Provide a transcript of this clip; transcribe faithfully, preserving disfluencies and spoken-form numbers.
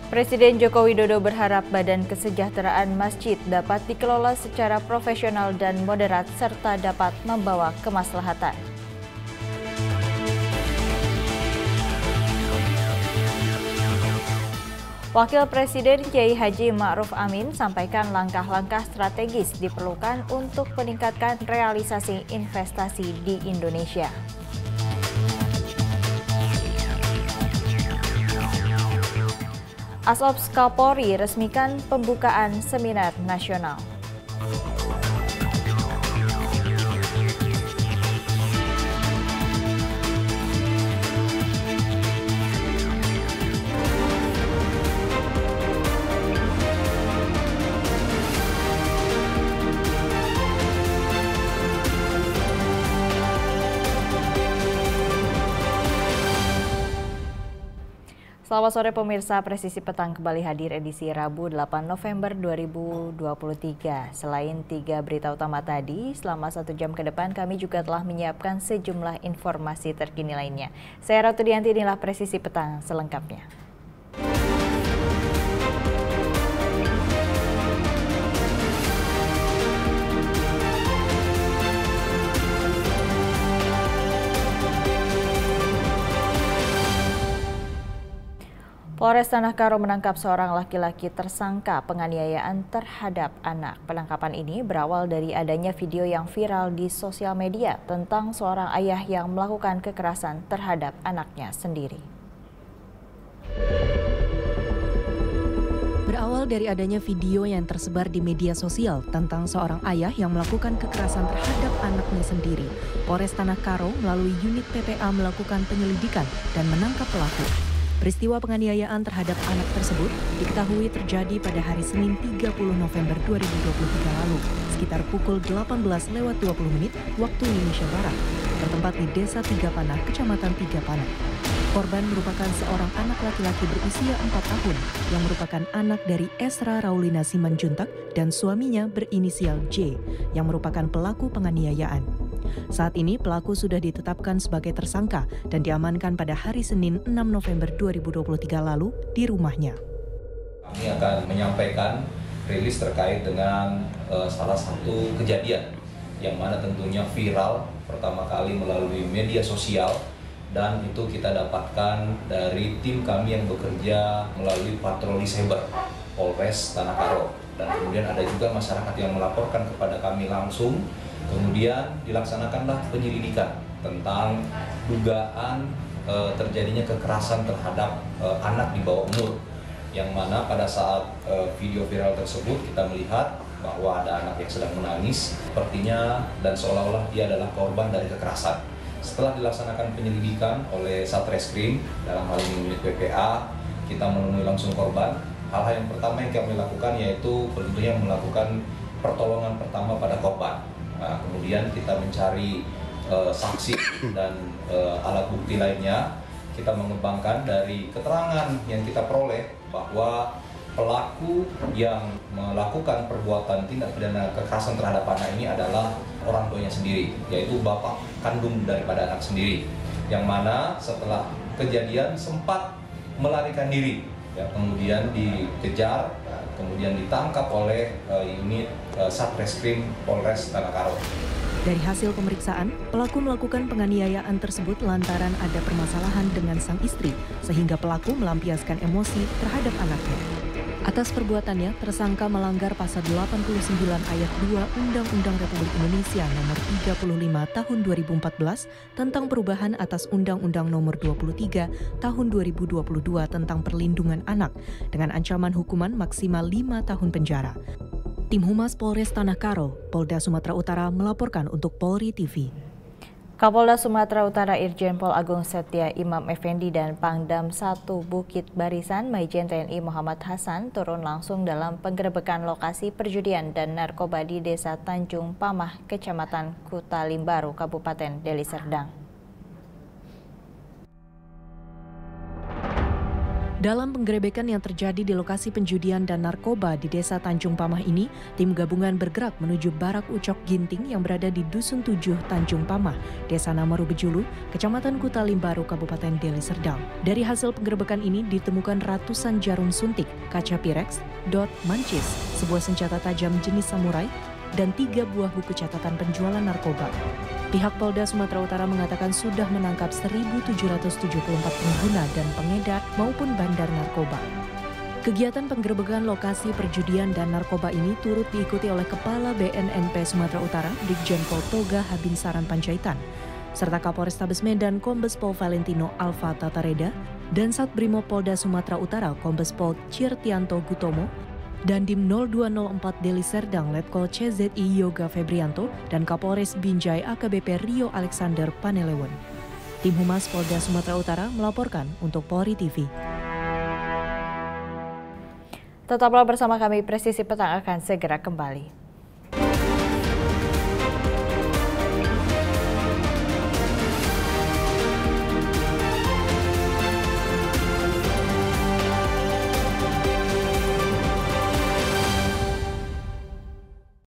Presiden Joko Widodo berharap Badan Kesejahteraan Masjid dapat dikelola secara profesional dan moderat serta dapat membawa kemaslahatan. Wakil Presiden Kiai Haji Ma'ruf Amin sampaikan langkah-langkah strategis diperlukan untuk meningkatkan realisasi investasi di Indonesia. Asop Kapolri resmikan pembukaan seminar nasional. Selamat sore pemirsa, Presisi Petang kembali hadir edisi Rabu delapan November dua ribu dua puluh tiga. Selain tiga berita utama tadi, selama satu jam ke depan kami juga telah menyiapkan sejumlah informasi terkini lainnya. Saya Ratu Dianti, inilah Presisi Petang selengkapnya. Polres Tanah Karo menangkap seorang laki-laki tersangka penganiayaan terhadap anak. Penangkapan ini berawal dari adanya video yang viral di sosial media tentang seorang ayah yang melakukan kekerasan terhadap anaknya sendiri. Berawal dari adanya video yang tersebar di media sosial tentang seorang ayah yang melakukan kekerasan terhadap anaknya sendiri, Polres Tanah Karo melalui unit P P A melakukan penyelidikan dan menangkap pelaku. Peristiwa penganiayaan terhadap anak tersebut diketahui terjadi pada hari Senin tiga puluh November dua ribu dua puluh tiga lalu, sekitar pukul delapan belas lewat dua puluh menit waktu Indonesia Barat, bertempat di Desa Tiga Panah, Kecamatan Tiga Panah. Korban merupakan seorang anak laki-laki berusia empat tahun yang merupakan anak dari Esra Raulina Simanjuntak dan suaminya berinisial J yang merupakan pelaku penganiayaan. Saat ini pelaku sudah ditetapkan sebagai tersangka dan diamankan pada hari Senin enam November dua ribu dua puluh tiga lalu di rumahnya. Kami akan menyampaikan rilis terkait dengan uh, salah satu kejadian yang mana tentunya viral pertama kali melalui media sosial, dan itu kita dapatkan dari tim kami yang bekerja melalui patroli cyber Polres Tanah Karo, dan kemudian ada juga masyarakat yang melaporkan kepada kami langsung. Kemudian dilaksanakanlah penyelidikan tentang dugaan e, terjadinya kekerasan terhadap e, anak di bawah umur, yang mana pada saat e, video viral tersebut kita melihat bahwa ada anak yang sedang menangis sepertinya, dan seolah-olah dia adalah korban dari kekerasan. Setelah dilaksanakan penyelidikan oleh Satreskrim dalam hal ini unit P P A, kita menemui langsung korban. Hal-hal yang pertama yang kami lakukan yaitu tentunya melakukan pertolongan pertama pada korban. Nah, kemudian kita mencari uh, saksi dan uh, alat bukti lainnya. Kita mengembangkan dari keterangan yang kita peroleh bahwa pelaku yang melakukan perbuatan tindak pidana kekerasan terhadap anak ini adalah orang tuanya sendiri, yaitu bapak kandung daripada anak sendiri, yang mana setelah kejadian sempat melarikan diri, ya, kemudian dikejar, kemudian ditangkap oleh uh, unit uh, Satreskrim Polres Tanah Karo. Dari hasil pemeriksaan, pelaku melakukan penganiayaan tersebut lantaran ada permasalahan dengan sang istri, sehingga pelaku melampiaskan emosi terhadap anaknya. Atas perbuatannya, tersangka melanggar pasal delapan puluh sembilan ayat dua Undang-Undang Republik Indonesia nomor tiga puluh lima tahun dua ribu empat belas tentang perubahan atas Undang-Undang nomor dua puluh tiga tahun dua ribu dua puluh dua tentang perlindungan anak dengan ancaman hukuman maksimal lima tahun penjara. Tim Humas Polres Tanah Karo, Polda Sumatera Utara melaporkan untuk Polri T V. Kapolda Sumatera Utara Irjen Pol Agung Setia Imam Effendi dan Pangdam satu Bukit Barisan Maijen T N I Muhammad Hasan turun langsung dalam penggerebekan lokasi perjudian dan narkoba di Desa Tanjung Pamah, Kecamatan Kutalimbaru, Kabupaten Deli Serdang. Dalam penggerebekan yang terjadi di lokasi penjudian dan narkoba di Desa Tanjung Pamah ini, tim gabungan bergerak menuju Barak Ucok Ginting yang berada di Dusun tujuh Tanjung Pamah, Desa Namaru Bejulu, Kecamatan Kutalim Baru, Kabupaten Deli Serdang. Dari hasil penggerebekan ini ditemukan ratusan jarum suntik, kaca pirex, dot, mancis, sebuah senjata tajam jenis samurai, dan tiga buah buku catatan penjualan narkoba. Pihak Polda Sumatera Utara mengatakan sudah menangkap seribu tujuh ratus tujuh puluh empat pengguna dan pengedar maupun bandar narkoba. Kegiatan penggerebekan lokasi perjudian dan narkoba ini turut diikuti oleh Kepala B N N P Sumatera Utara, Brigjen Pol Toga Habinsaran Panjaitan, serta Kapolrestabes Medan Kombes Pol Valentino Alfa Tatareda, dan Satbrimo Polda Sumatera Utara Kombes Pol Cirtianto Gutomo, dan Dim nol dua nol empat Deli Serdang Letkol C Z I Yoga Febrianto dan Kapolres Binjai A K B P Rio Alexander Panelewen. Tim Humas Polda Sumatera Utara melaporkan untuk Polri T V. Tetaplah bersama kami, Presisi Petang akan segera kembali.